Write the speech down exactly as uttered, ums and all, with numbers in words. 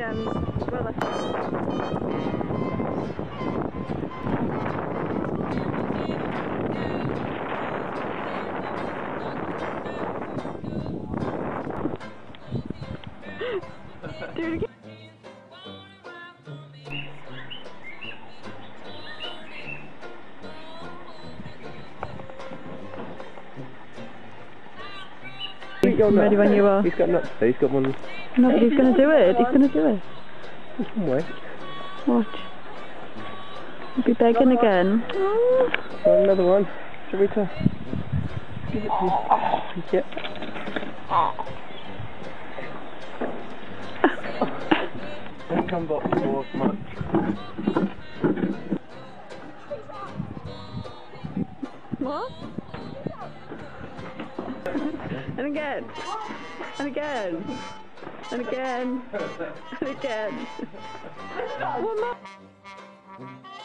again. Well, let's do it again. I'm ready when you are. He's got nuts. He's got one. No, but he's going to do it. He's going to do it. He can wait. Watch. He'll be begging again. Oh. Got another one. Sarita. Give it to you. Yep. Don't come back to walk much. What? And again. And again. And again. And again. One more.